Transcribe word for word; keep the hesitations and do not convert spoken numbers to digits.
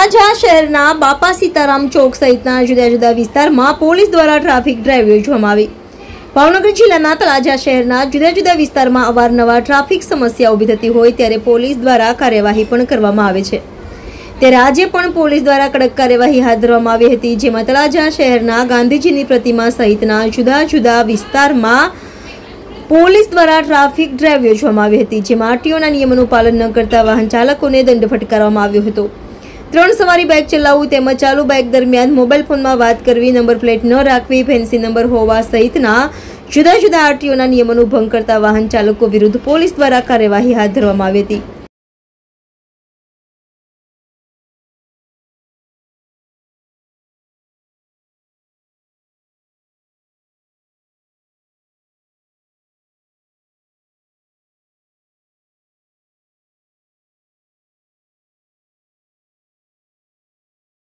તળાજા શહેરના બાપા સીતારામ ચોક સહિતના જુદા જુદા વિસ્તારમાં પોલીસ દ્વારા ટ્રાફિક ડ્રાઈવ યોજવામાં આવી। ભાવનગર જિલ્લાના તળાજા શહેરના જુદા જુદા વિસ્તારમાં અવારનવાર ટ્રાફિક સમસ્યા ઊભી થતી હોય ત્યારે પોલીસ દ્વારા કાર્યવાહી પણ કરવામાં આવે છે। ત્યારે આજે પણ પોલીસ દ્વારા કડક કાર્યવાહી હાથ ધરવામાં આવી હતી, જેમાં તળાજા શહેરના ગાંધીજીની પ્રતિમા સહિતના જુદા જુદા વિસ્તારમાં પોલીસ દ્વારા ટ્રાફિક ડ્રાઈવ યોજવામાં આવી હતી, જેમાં આરટીઓના નિયમોનું પાલન ન કરતા વાહન ચાલકોને દંડ ફટકારવામાં આવ્યો હતો। ત્રણ સવારી બાઇક ચલાવવું તેમજ ચાલુ બાઇક દરમિયાન મોબાઈલ ફોનમાં વાત કરવી, નંબર પ્લેટ ન રાખવી, ફેન્સી નંબર હોવા સહિતના જુદા જુદા આરટીઓના નિયમોનું ભંગ કરતા વાહન ચાલકો વિરુદ્ધ પોલીસ દ્વારા કાર્યવાહી હાથ ધરવામાં આવી હતી।